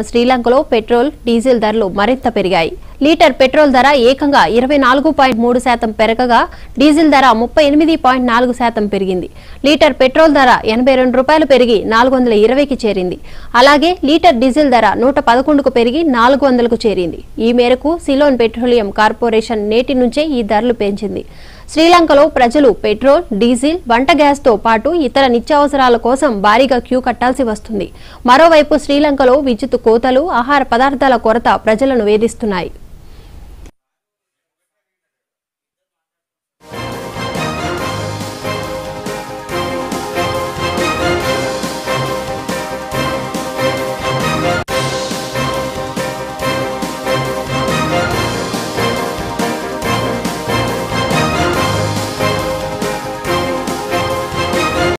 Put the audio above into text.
శ్రీలంకలో petrol, diesel ధరలు మరింత పెరిగాయి. లీటర్ పెట్రోల్ ధర ఏకంగా 24.3% పెరగగా డీజిల్ ధర 38.4% పెరిగింది. లీటర్ పెట్రోల్ ధర 82 రూపాయలు పెరిగి 420కి చేరింది. అలాగే లీటర్ డీజిల్ ధర 111కు పెరిగి 400కు చేరింది. ఈ మేరకు సిలోన్ పెట్రోలియం కార్పొరేషన్ నేటి నుంచే ఈ ధరలు పెంచింది. శ్రీలంకలో ప్రజలు పెట్రోల్, డీజిల్, వంట గ్యాస్ తో పాటు ఇతర నిత్యావసరాల కోసం భారీగా క్యూ కట్టాల్సి వస్తుంది. మరోవైపు శ్రీలంకలో విద్యుత్ కోతలు, ఆహార పదార్థాల కొరత ప్రజలను వేధిస్తున్నాయి.